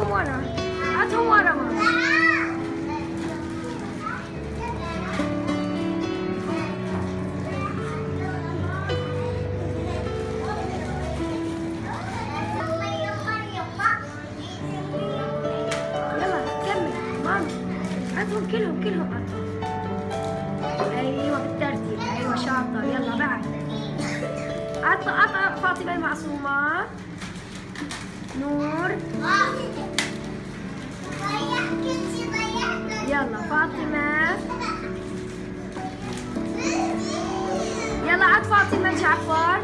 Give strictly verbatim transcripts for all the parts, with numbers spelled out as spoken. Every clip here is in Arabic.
عطهم ورا، عطهم ورا ماما. يلا كمل ماما، عطهم كلهم كلهم عطهم. ايوه بالترتيب، ايوه شاطر. يلا بعد عط عط فاطمة المعصومة. نور. يلا فاطمة. يلا عط فاطمة جعفر.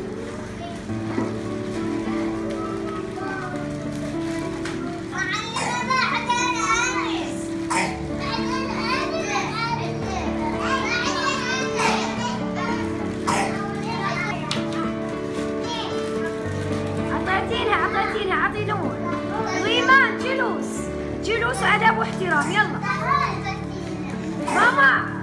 اعطيتينها اعطيتينها اعطي نور. غيمان جلوس، جلوس وادب واحترام. يلا ماما